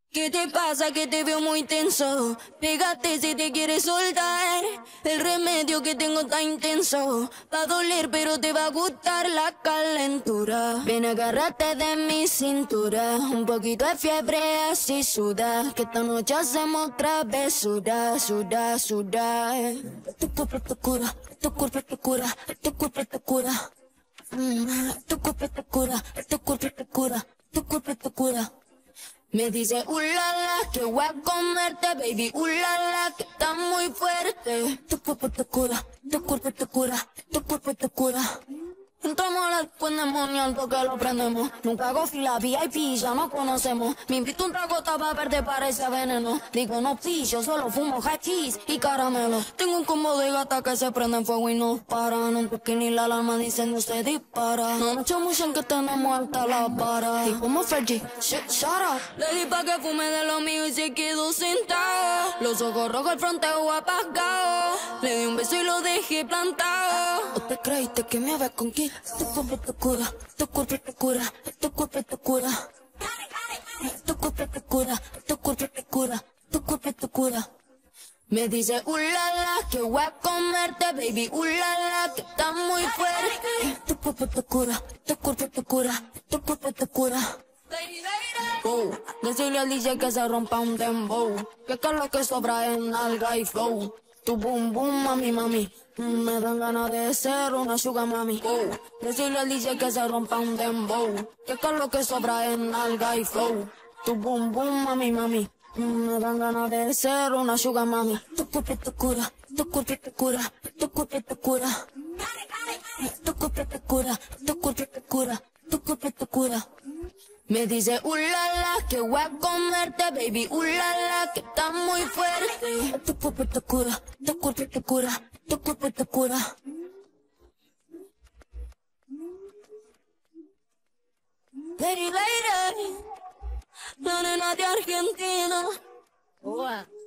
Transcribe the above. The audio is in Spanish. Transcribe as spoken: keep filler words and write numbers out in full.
¿Qué te pasa? Que te veo muy tenso. Pégate si te quieres soltar. El remedio que tengo está intenso. Va a doler pero te va a gustar la calentura. Ven, agárrate de mi cintura. Un poquito de fiebre así suda. Que esta noche hacemos travesura. Suda, suda. Tu cuerpo te cura, tu cuerpo te cura, tu cuerpo te cura. Mm, tu cuerpo te cura, tu cuerpo te cura, tu cuerpo te cura. Me dice, ulala, que voy a comerte, baby, ulala, que está muy fuerte. Tu cuerpo te cura, tu cuerpo te cura, tu cuerpo te cura. Entramos al pandemonial porque lo prendemos. Nunca hago fila V I P, ya nos conocemos. Me invito un trago, tapa verde, parece veneno. Digo, no pillo, solo fumo hachís y caramelo. Tengo un combo de gata que se prende en fuego y no paran. Un toque ni la alarma dicen no se dispara. No nos echamos en que tenemos alta la vara. Y como Fergie, shit, shut up. Le di pa' que fume de lo mío y se quedó sentado. Los ojos rojos, el fronteo apagado. Le di un beso y lo dejé plantado. ¿O te creíste que me había conquistado? Tu cuerpo te cura, tu cuerpo te cura, tu cuerpo te cura. Tu cuerpo te cura, tu cuerpo te cura, tu cuerpo te cura. Me dice, ulala, que voy a comerte, baby, ulala, que está muy fuerte. Tu cuerpo te cura, tu cuerpo te cura, tu cuerpo te cura. Oh, decirle al D J que se rompa un dembow, que acá lo que sobra es nalga y flow. Tu boom boom, mami, mami, me dan ganas de ser una sugar mami. Oh, decirle al D J que se rompa un dembow, que acá lo que sobra es nalga y flow. Tu boom boom, mami, mami, me dan ganas de ser una sugar mami. Tu cuerpo te cura, tu cuerpo te cura, tu cuerpo te cura. Tu cuerpo te cura, tu cuerpo te cura, tu cuerpo te cura. Me dice, ulala, que voy a comerte, baby, ulala, que está muy fuerte. Tu cuerpo te cura, tu cuerpo te cura, tu cuerpo te cura. Lady, lady, la nena de Argentina.